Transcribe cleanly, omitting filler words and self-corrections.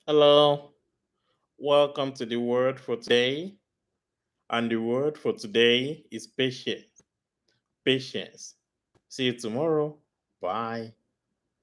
Hello, welcome to the word for today. And the word for today is patience. Patience. See you tomorrow. Bye.